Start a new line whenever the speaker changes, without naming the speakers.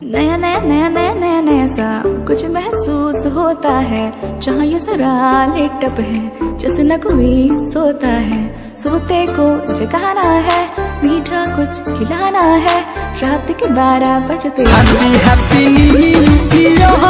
नया नया नया नया नया नया सा कुछ महसूस होता है, जहाँ ये जरा लेटअप है जैसे न कोई सोता है। सोते को जगाना है, मीठा कुछ खिलाना है, रात के 12 बजते।
Happy happy new year